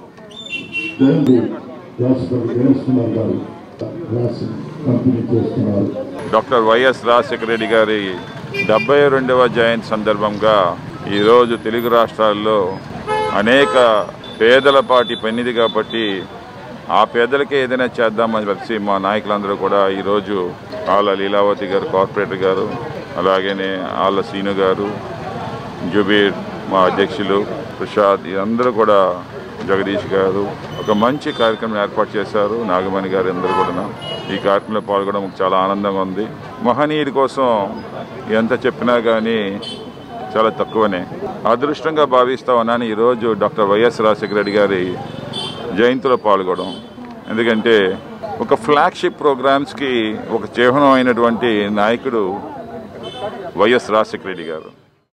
డాక్టర్ వైఎస్ రాజశేఖర రెడ్డి గారి డెబ్బై రెండవ జయంతి సందర్భంగా ఈరోజు తెలుగు రాష్ట్రాల్లో అనేక పేదల పార్టీ పెన్నిది కాబట్టి ఆ పేదలకే ఏదైనా చేద్దామని కలిసి మా నాయకులందరూ కూడా ఈరోజు ఆళ్ళ లీలావతి గారు కార్పొరేటర్ గారు, అలాగనే ఆళ్ళ సీను గారు, జుబీర్ మా అధ్యక్షులు ప్రసాద్, అందరూ కూడా జగదీష్ గారు ఒక మంచి కార్యక్రమం ఏర్పాటు చేశారు. నాగమణి గారు అందరూ కూడా ఈ కార్యక్రమంలో పాల్గొనడం మాకు చాలా ఆనందంగా ఉంది. మహనీయుడి కోసం ఎంత చెప్పినా కానీ చాలా తక్కువనే. అదృష్టంగా భావిస్తా ఉన్నాను ఈరోజు డాక్టర్ వైఎస్ రాజశేఖర రెడ్డి గారి జయంతిలో పాల్గొనడం. ఎందుకంటే ఒక ఫ్లాగ్షిప్ ప్రోగ్రామ్స్కి ఒక చిహ్నం అయినటువంటి నాయకుడు వైఎస్ రాజశేఖర రెడ్డి గారు.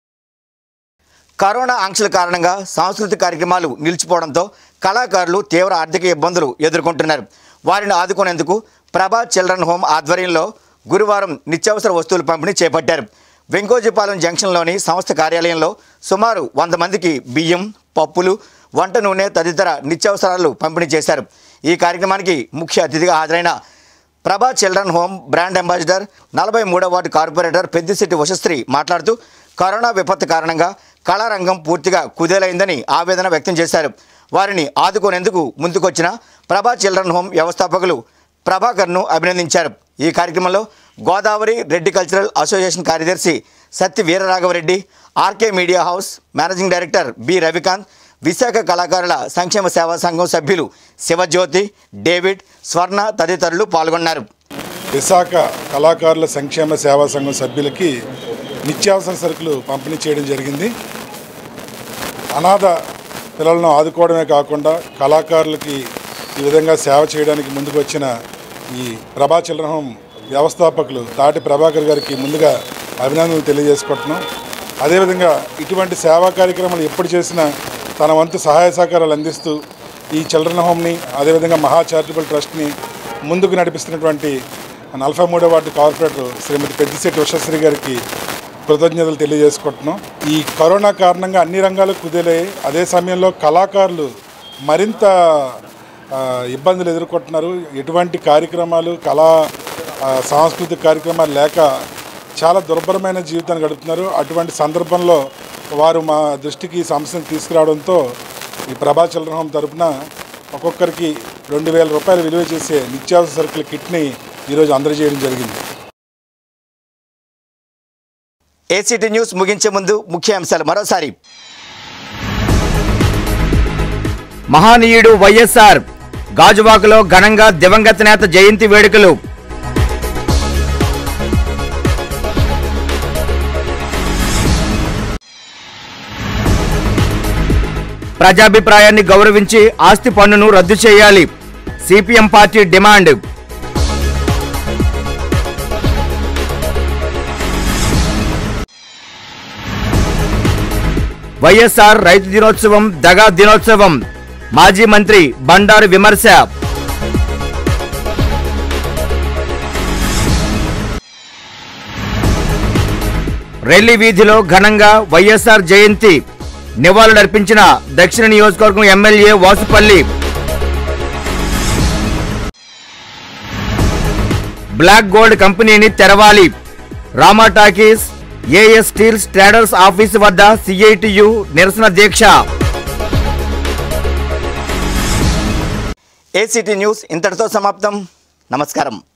కరోనా ఆంక్షల కారణంగా సాంస్కృతిక కార్యక్రమాలు నిలిచిపోవడంతో కళాకారులు తీవ్ర ఆర్థిక ఇబ్బందులు ఎదుర్కొంటున్నారు. వారిని ఆదుకునేందుకు ప్రభా చిల్డ్రన్ హోమ్ ఆధ్వర్యంలో గురువారం నిత్యావసర వస్తువులు పంపిణీ చేపట్టారు. వెంకోజీపాలెం జంక్షన్లోని సంస్థ కార్యాలయంలో సుమారు వంద మందికి బియ్యం, పప్పులు, వంట నూనె తదితర నిత్యావసరాలు పంపిణీ చేశారు. ఈ కార్యక్రమానికి ముఖ్య అతిథిగా హాజరైన ప్రభా చిల్డ్రన్ హోమ్ బ్రాండ్ అంబాసిడర్ నలభై మూడవ వార్డు కార్పొరేటర్ పెద్దిశెట్టి ఉషశ్రీ మాట్లాడుతూ కరోనా విపత్తు కారణంగా కళారంగం పూర్తిగా కుదేలైందని ఆవేదన వ్యక్తం చేశారు. వారిని ఆదుకునేందుకు ముందుకొచ్చిన ప్రభా చిల్డ్రన్ హోమ్ వ్యవస్థాపకులు ప్రభాకర్ను అభినందించారు. ఈ కార్యక్రమంలో గోదావరి రెడ్డి కల్చరల్ అసోసియేషన్ కార్యదర్శి Satti Veeraraghavareddy, RK media house managing director B Ravikanth, Visakha కళాకారుల సంక్షేమ సేవా సంఘం సభ్యులు శివజ్యోతి, డేవిడ్, స్వర్ణ తదితరులు పాల్గొన్నారు. విశాఖ కళాకారుల సంక్షేమ సేవా సంఘం సభ్యులకి నిత్యావసర సరుకులు పంపిణీ చేయడం జరిగింది. అనాథ పిల్లలను ఆదుకోవడమే కాకుండా కళాకారులకి ఈ విధంగా సేవ చేయడానికి ముందుకు వచ్చిన ఈ ప్రభా చిల్డ్రన్ హోమ్ వ్యవస్థాపకులు తాటి ప్రభాకర్ గారికి ముందుగా అభినందనలు తెలియజేసుకుంటున్నాం. అదేవిధంగా ఇటువంటి సేవా కార్యక్రమాలు ఎప్పుడు చేసినా తన వంతు సహాయ సహకారాలు అందిస్తూ ఈ చిల్డ్రన్ హోమ్ని అదేవిధంగా మహా చారిటబుల్ ట్రస్ట్ని ముందుకు నడిపిస్తున్నటువంటి నలభై మూడో వార్డు కార్పొరేటర్ శ్రీమతి పెద్దిశెట్టి ఉషశ్రీ గారికి కృతజ్ఞతలు తెలియజేసుకుంటున్నాం. ఈ కరోనా కారణంగా అన్ని రంగాలు కుదేలాయి. అదే సమయంలో కళాకారులు మరింత ఇబ్బందులు ఎదుర్కొంటున్నారు. ఎటువంటి కార్యక్రమాలు కళా సాంస్కృతిక కార్యక్రమాలు లేక చాలా దుర్భరమైన జీవితాన్ని గడుపుతున్నారు. అటువంటి సందర్భంలో వారు మా దృష్టికి ఈ సమస్యను తీసుకురావడంతో ఈ ప్రభా చిల్డ్రన్ హోమ్ తరఫున ఒక్కొక్కరికి రెండు వేల రూపాయలు విలువ చేసే నిత్యావసర సరుకుల కిట్ని ఈరోజు అందజేయడం జరిగింది. ఏసీటీ న్యూస్ ముగించే ముందు ముఖ్యాంశాలు మరోసారి. మహానీయుడు వైఎస్ఆర్ గాజువాకలో ఘనంగా దివంగత నేత జయంతి వేడుకలు. ప్రజాభిప్రాయాన్ని గౌరవించి ఆస్తి పన్నును రద్దు చేయాలి, సిపిఎం పార్టీ డిమాండ్. వైఎస్ఆర్ రైతు దినోత్సవం దగా దినోత్సవం, మాజీ మంత్రి బండారు విమర్శ. రెల్లి వీధిలో ఘనంగా వైఎస్ఆర్ జయంతి, నివాళులర్పించిన దక్షిణ నియోజకవర్గం ఎమ్మెల్యే వాసుపల్లి. బ్లాక్ గోల్డ్ కంపెనీని తెరవాలి, Rama talkies A S steels traders office వద్ద సిఐటియు నిరసన దీక్ష. ఏసీటీ న్యూస్ ఇంతటితో సమాప్తం. నమస్కారం.